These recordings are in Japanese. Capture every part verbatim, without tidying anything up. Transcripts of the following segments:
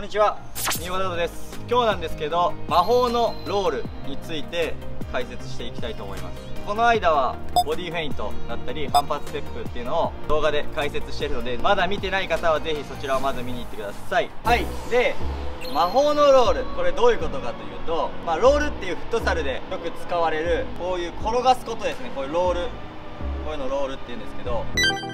こんにちは、新潟です。今日なんですけど、魔法のロールについて解説していきたいと思います。この間はボディフェイントだったり反発ステップっていうのを動画で解説してるので、まだ見てない方はぜひそちらをまず見に行ってください。はい、で魔法のロール、これどういうことかというと、まあ、ロールっていうフットサルでよく使われるこういう転がすことですね。こういうロール、こういうのロールっていうんですけど、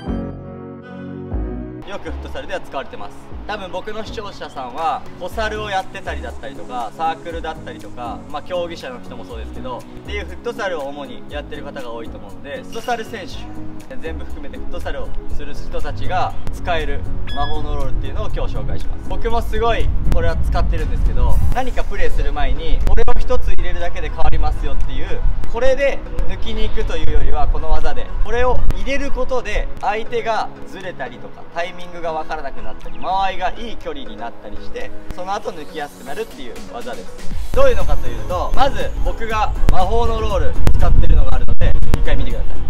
よくフットサルでは使われてます。多分僕の視聴者さんは小猿をやってたりだったりとか、サークルだったりとか、まあ、競技者の人もそうですけどっていうフットサルを主にやってる方が多いと思うので、フットサル選手全部含めてフットサルをする人たちが使える魔法のロールっていうのを今日紹介します。僕もすごいこれは使ってるんですけど、何かプレイする前にこれをひとつ入れるだけで変わりますよっていう、これで抜きに行くというよりは、この技でこれを入れることで相手がずれたりとかタイミングが分からなくなったり、間合いがいい距離になったりして、その後抜きやすくなるっていう技です。どういうのかというと、まず僕が魔法のロール使ってるのがあるので一回見てください。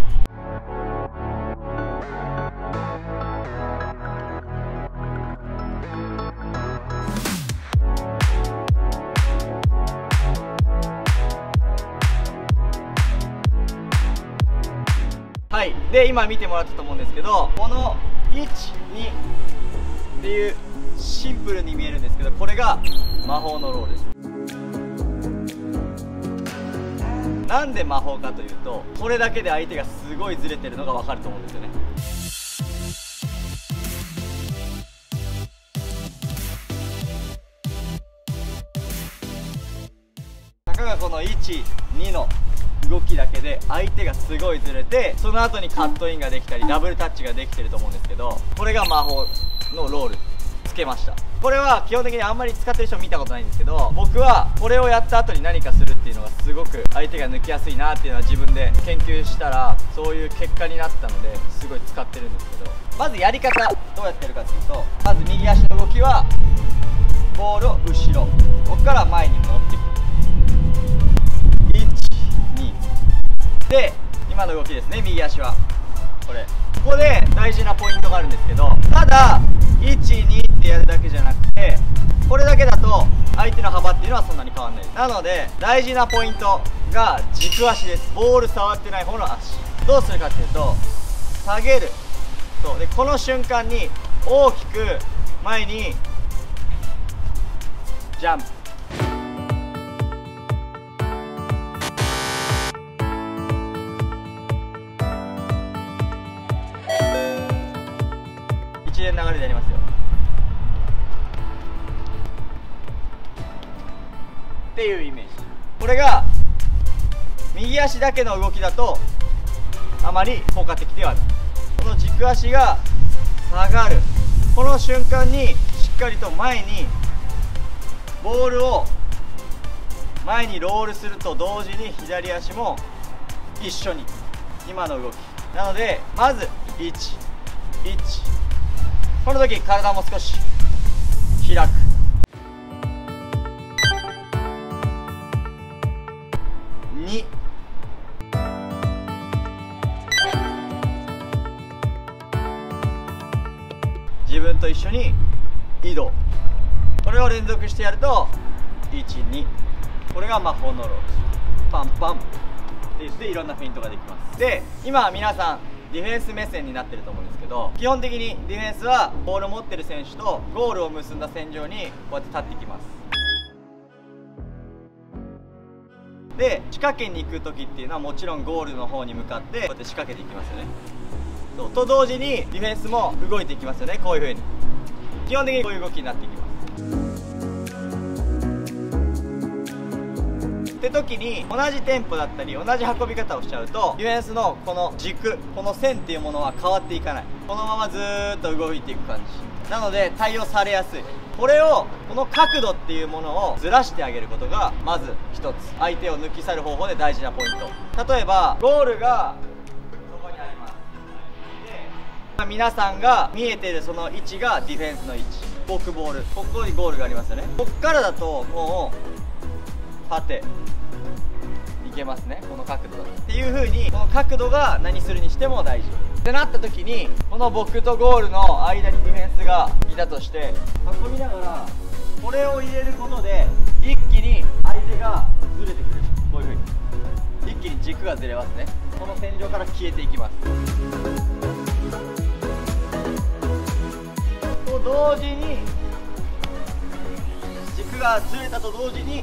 はい、で今見てもらったと思うんですけど、このいち、にっていうシンプルに見えるんですけど、これが魔法のロールです。なんで魔法かというと、これだけで相手がすごいずれてるのが分かると思うんですよね。たかがこのいち、にの動きだけで相手がすごいずれて、その後にカットインができたりダブルタッチができてると思うんですけど、これが魔法のロールつけました。これは基本的にあんまり使ってる人見たことないんですけど、僕はこれをやった後に何かするっていうのがすごく相手が抜きやすいなっていうのは自分で研究したらそういう結果になったので、すごい使ってるんですけど、まずやり方どうやってるかというと、まず右足の動きはボールを後ろ、ここから前に持ってくる。いち、にで今の動きですね。右足はこれ、ここで大事なポイントがあるんですけど、ただいち、にってやるだけじゃなくて、これだけだと相手の幅っていうのはそんなに変わらないです。なので大事なポイントが軸足です。ボール触ってない方の足。どうするかっていうと、下げる。そうで、この瞬間に大きく前にジャンプ。一連流れでやりますよっていうイメージ。これが右足だけの動きだとあまり効果的ではない。この軸足が下がる、この瞬間にしっかりと前にボールを前にロールすると同時に左足も一緒に今の動きなので、まずいち、いち、この時体も少し開く。に、自分と一緒に移動。これを連続してやるといち、に、これが魔法のロール。パンパンでいろんなフェイントができます。で今皆さんディフェンス目線になってると思うんですけど、基本的にディフェンスはボールを持ってる選手とゴールを結んだ線上にこうやって立っていきます。で仕掛けに行く時っていうのはもちろんゴールの方に向かってこうやって仕掛けていきますよね。そうと同時にディフェンスも動いていきますよね。こういう風に基本的にこういう動きになっていきます。って時に同じテンポだったり同じ運び方をしちゃうと、ディフェンスのこの軸、この線っていうものは変わっていかない。このままずーっと動いていく感じなので対応されやすい。これをこの角度っていうものをずらしてあげることがまず一つ、相手を抜き去る方法で大事なポイント。例えばゴールがここにあります。で皆さんが見えているその位置がディフェンスの位置、フォークボール、ここにゴールがありますよね。こっからだともう縦いけますね。この角度だっていう風に、この角度が何するにしても大事ってなった時に、この僕とゴールの間にディフェンスがいたとして、運びながられを入れることで一気に相手がずれてくる。こういう風に一気に軸がずれますね。この天井から消えていきます。と同時に軸がずれたと同時に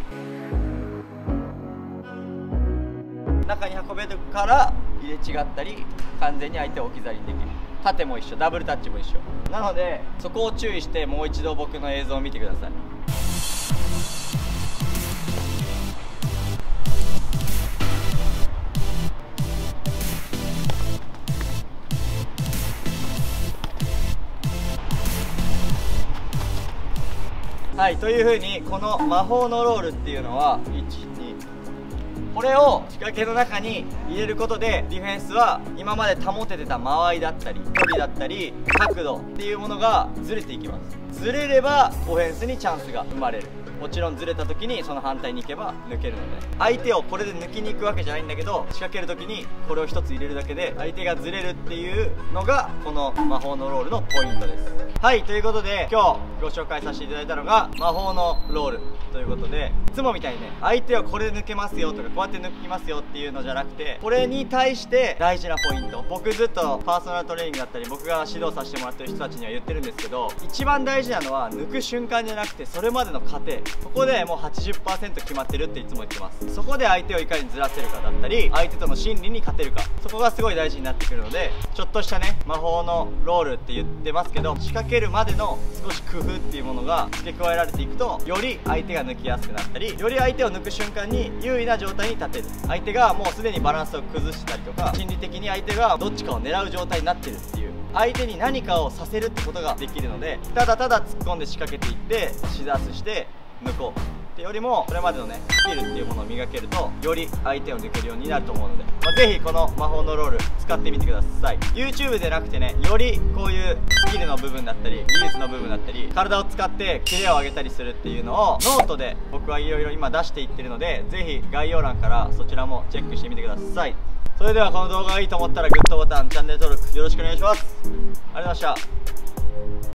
中に運べるから入れ違ったり完全に相手を置き去りにできる。縦も一緒、ダブルタッチも一緒なので、そこを注意してもう一度僕の映像を見てください。はい、というふうにこの魔法のロールっていうのはいち、にこれを仕掛けの中に入れることでディフェンスは今まで保ててた間合いだったり距離だったり角度っていうものがずれていきます。ずれればオフェンスにチャンスが生まれる。もちろんずれた時にその反対に行けば抜けるので、相手をこれで抜きに行くわけじゃないんだけど、仕掛ける時にこれをひとつ入れるだけで相手がずれるっていうのがこの魔法のロールのポイントです。はい、ということで今日ご紹介させていただいたのが魔法のロールということで、いつもみたいにね相手はこれで抜けますよとかこうやって抜きますよっていうのじゃなくて、これに対して大事なポイント、僕ずっとパーソナルトレーニングだったり僕が指導させてもらってる人たちには言ってるんですけど、一番大事なのは抜く瞬間じゃなくてそれまでの過程、ここでもう はちじゅっパーセント 決まってるっていつも言ってます。そこで相手をいかにずらせるかだったり相手との心理に勝てるか、そこがすごい大事になってくるので、ちょっとしたね魔法のロールって言ってますけど、仕掛けるまでの少し工夫っていうものが付け加えられていくと、より相手が抜きやすくなったり、より相手を抜く瞬間に優位な状態に立てる。相手がもうすでにバランスを崩したりとか、心理的に相手がどっちかを狙う状態になってるっていう、相手に何かをさせるってことができるので、ただただ突っ込んで仕掛けていってシザースして抜こうってよりも、これまでのねスキルっていうものを磨けるとより相手を抜けるようになると思うので、まあ、ぜひこの魔法のロール使ってみてください。 YouTube でなくてね、よりこういうスキルの部分だったり技術の部分だったり体を使ってキレを上げたりするっていうのをノートで僕はいろいろ今出していってるので、ぜひ概要欄からそちらもチェックしてみてください。それではこの動画がいいと思ったらグッドボタン、チャンネル登録よろしくお願いします。ありがとうございました。